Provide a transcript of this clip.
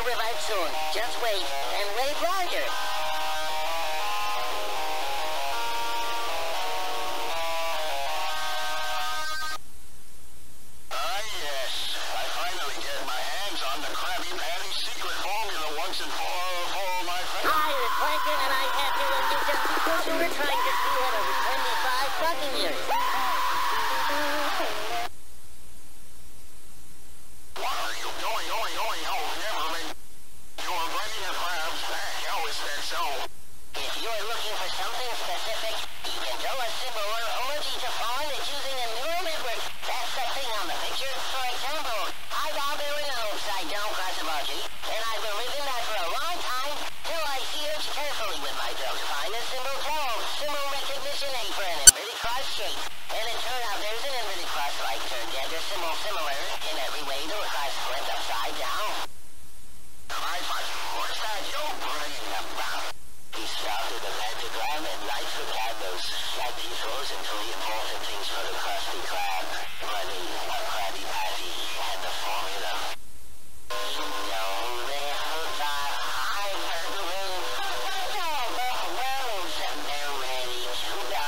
to revive soon. Just wait, and wait longer. Yes. I finally get my hands on the Krabby Patty secret formula once and for all, my friend. I was Plankton, and I had to with you just because you were trying to steal it over 25 fucking years. What are you doing? Oh, never mind. You're bringing the crabs back. How is that so? If you're looking for something specific, you can draw a symbol or emoji to find it using a neural network. That's the thing on the picture. For example, I draw there an upside down cross emoji, and I've been living that for a long time till I search carefully with my drill to find a symbol called symbol recognition A for an inverted cross shape. And it turned out there's an inverted cross like turn-dagger symbol similar in every way to a cross flipped upside down. What's that you're bringing about? He started the pentagram and lights the candles, and he throws in three important things for the krusty krab: money, a Krabby Patty, and the formula. You know the hoods are high for the wind. All the worlds and they're ready to go.